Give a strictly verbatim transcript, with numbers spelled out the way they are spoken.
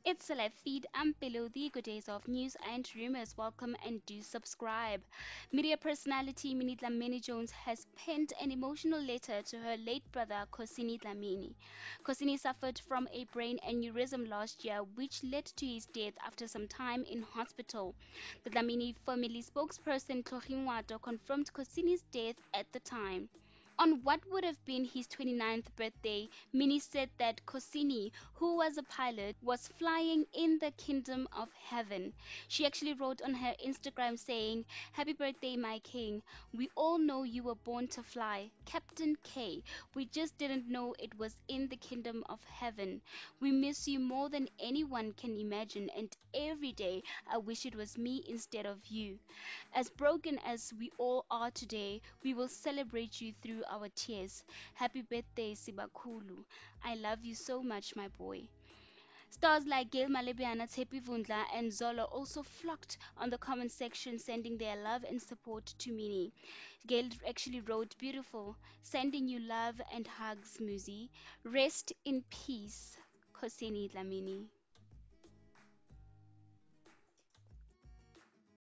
It's a live feed. I'm below the good days of news and rumors. Welcome and do subscribe. Media personality Minnie Dlamini Jones has penned an emotional letter to her late brother Kosini Dlamini. Kosini suffered from a brain aneurysm last year, which led to his death after some time in hospital. The Dlamini family spokesperson Tlogingwato confirmed Kosini's death at the time. On what would have been his twenty-ninth birthday, Minnie said that Kosini, who was a pilot, was flying in the kingdom of heaven. She actually wrote on her Instagram saying, "Happy birthday, my king. We all know you were born to fly. Captain K. We just didn't know it was in the kingdom of heaven. We miss you more than anyone can imagine, and every day I wish it was me instead of you. As broken as we all are today, we will celebrate you through our tears. Happy birthday, Sibakulu. I love you so much, my boy." Stars like Gail Malebiana, Tepi Vundla, and Zolo also flocked on the comment section, sending their love and support to Minnie. Gail actually wrote, "Beautiful, sending you love and hugs, Muzi. Rest in peace, Kosini Dlamini."